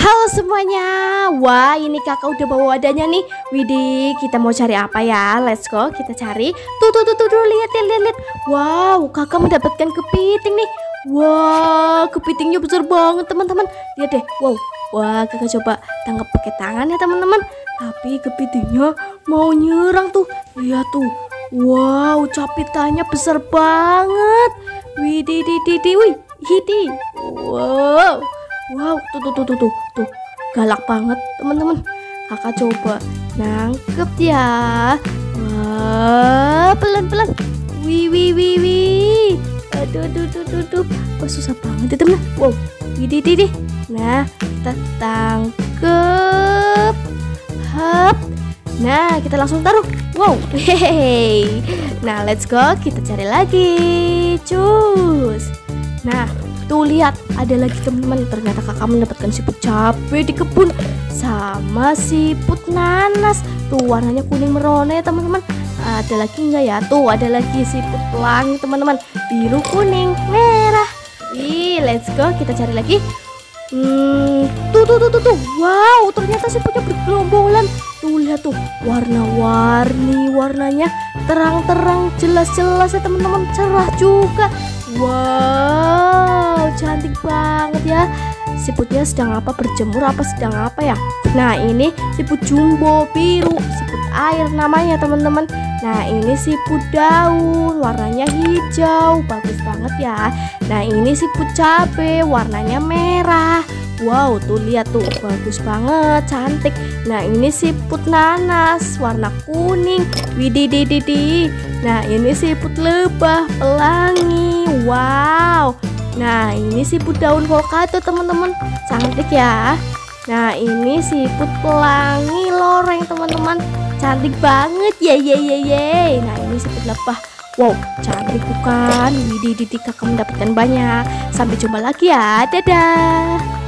Halo semuanya. Wah, ini kakak udah bawa wadahnya nih. Widih, kita mau cari apa ya? Let's go, kita cari. Tuh, lihat. Wow, kakak mendapatkan kepiting nih. Wah, kepitingnya besar banget teman-teman. Lihat deh. Wow. Wah, kakak coba tangkap pakai tangan ya teman-teman. Tapi kepitingnya mau nyerang tuh. Lihat tuh. Wow, capitannya besar banget. Widih, wih, hidi. Wow, tuh, galak banget teman-teman. Kakak coba nangkep ya. Wah, pelan-pelan. Wih. Aduh. Wah, susah banget ya teman. Wow, widih. Nah, kita tangkep. Hap. Nah, kita langsung taruh. Wow, hehehe. Nah, let's go. Kita cari lagi. Cus. Nah, tuh lihat, ada lagi teman-teman. Ternyata kakak mendapatkan siput cabai di kebun sama siput nanas. Tuh warnanya kuning merona ya teman-teman. Ada lagi enggak ya? Tuh ada lagi siput pelangi teman-teman. Biru, kuning, merah. Let's go, kita cari lagi. Tuh. Wow, ternyata siputnya bergelombolan. Tuh lihat tuh, warna-warni, warnanya terang-terang, jelas-jelas ya teman-teman, cerah juga. Wow, cantik banget ya. Siputnya sedang apa, berjemur apa sedang apa ya? Nah, ini siput jumbo biru, siput air namanya teman-teman. Nah, ini siput daun, warnanya hijau, bagus banget ya. Nah, ini siput cabe, warnanya merah. Wow, tuh lihat tuh, bagus banget, cantik. Nah, ini siput nanas, warna kuning. Widih. Nah, ini siput lebah pelangi. Wow. Nah, ini siput daun volcano teman-teman, cantik ya. Nah, ini siput pelangi loreng teman-teman, cantik banget ya. Nah, ini siput lebah. Wow, cantik bukan? Widih, kakak mendapatkan banyak. Sampai jumpa lagi ya, dadah.